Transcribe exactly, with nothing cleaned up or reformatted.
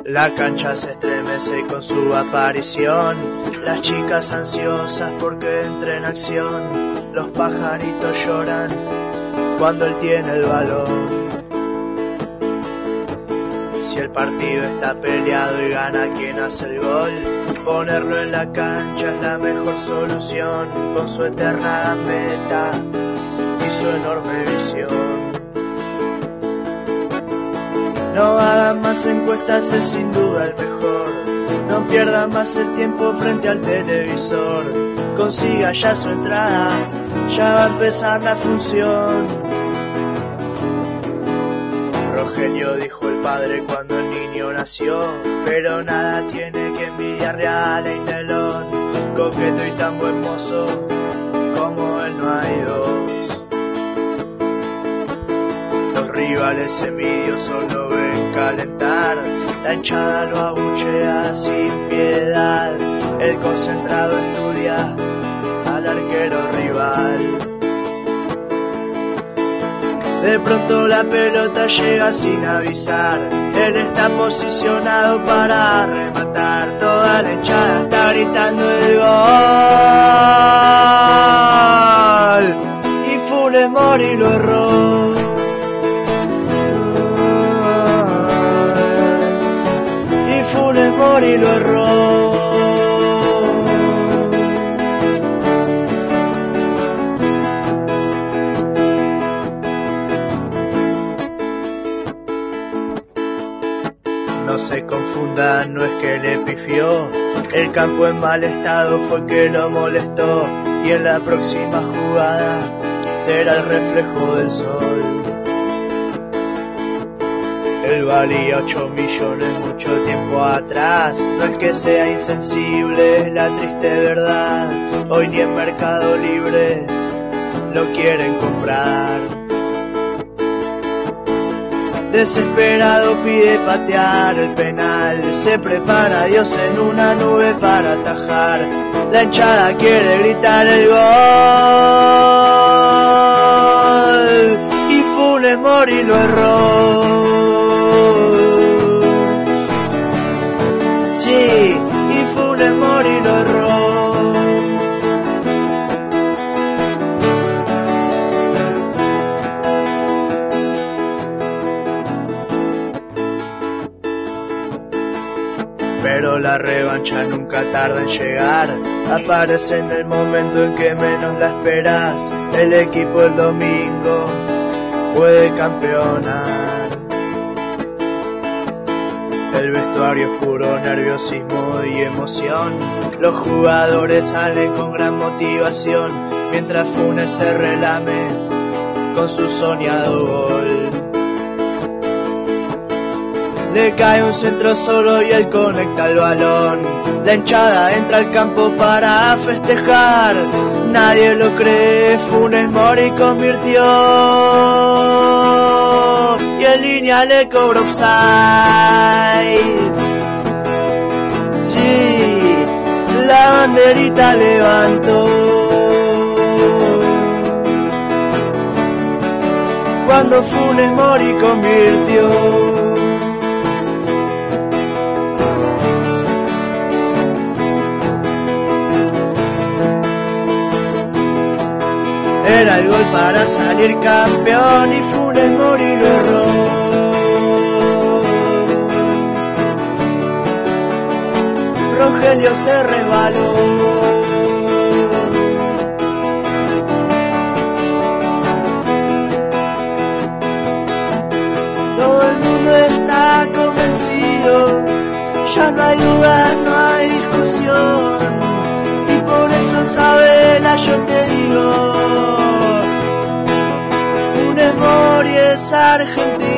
La cancha se estremece con su aparición, las chicas ansiosas porque entre en acción, los pajaritos lloran cuando él tiene el balón. Si el partido está peleado y gana quien hace el gol, ponerlo en la cancha es la mejor solución, con su eterna meta y su enorme visión. No hagan más encuestas, es sin duda el mejor. No pierda más el tiempo frente al televisor. Consiga ya su entrada, ya va a empezar la función. Rogelio, dijo el padre cuando el niño nació, pero nada tiene que envidiarle a Leinelón. Coqueto y tan buen mozo, como él no hay dos. Los rivales envidiosos lo ven calentar, la hinchada lo abuchea sin piedad. El concentrado estudia al arquero rival. De pronto la pelota llega sin avisar, él está posicionado para rematar. Toda la hinchada está gritando el gol, y Funes Mori lo erró. Y Funes Mori lo erró. No se confundan, no es que le pifió, el campo en mal estado fue que lo molestó, y en la próxima jugada será el reflejo del sol. Él valía ocho millones mucho tiempo atrás, no es que sea insensible, es la triste verdad, hoy ni en Mercado Libre lo quieren comprar. Desesperado pide patear el penal, se prepara Dios en una nube para atajar. La hinchada quiere gritar el gol, y Funes Mori lo erró. Sí, y Funes Mori lo erró. Pero la revancha nunca tarda en llegar, aparece en el momento en que menos la esperas. El equipo el domingo puede campeonar. El vestuario es puro nerviosismo y emoción, los jugadores salen con gran motivación, mientras Funes se relame con su soñado gol. Le cae un centro solo y él conecta el balón. La hinchada entra al campo para festejar. Nadie lo cree, Funes Mori convirtió. Y en línea le cobró offside. Sí, la banderita levantó. Cuando Funes Mori convirtió. Era el gol para salir campeón y Funes Mori lo erró. Rogelio se resbaló. Todo el mundo está convencido, ya no hay duda, no hay discusión, y por eso Sabela yo te digo, Funes Mori es argentino.